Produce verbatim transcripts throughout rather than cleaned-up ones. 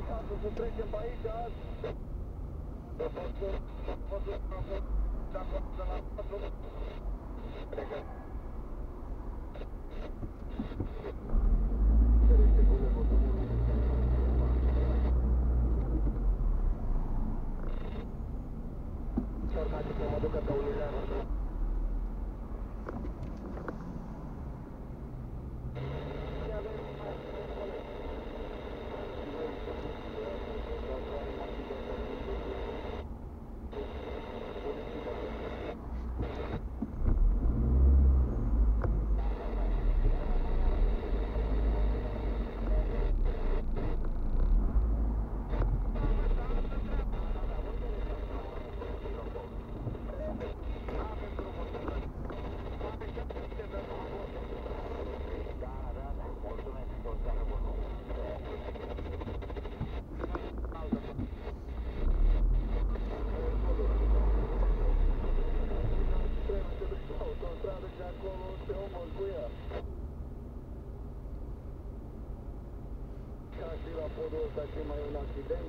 interesantul să trecem pe aici azi. Vă văzut, vă văzut, vă văzut, de acolo de la patru. Pregăt. Ferește colegul drumului. Formați că mă ducă pe Ulileanu. La podul ăsta și mai e un accident.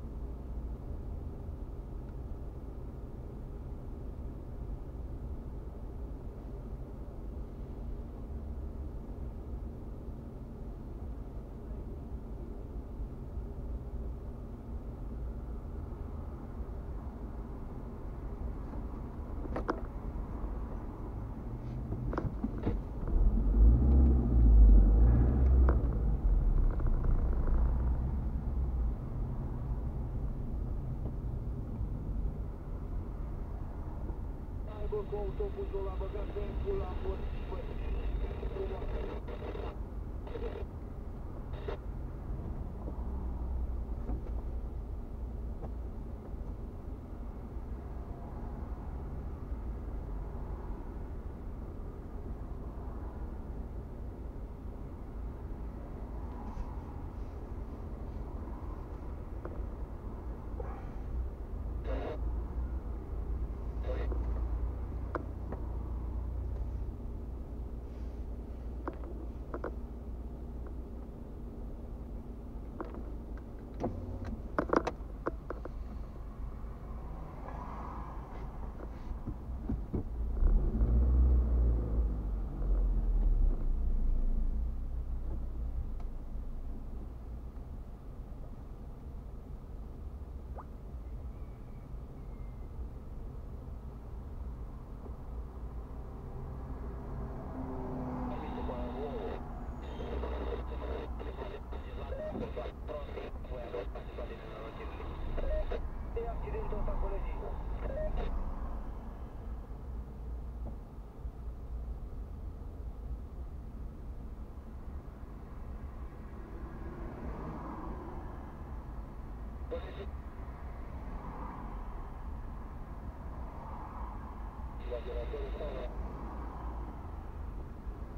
Bă, cu autobuzul ăla băgat pe în pula în bun.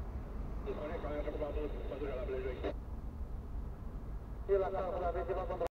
E la casa, la vecina contra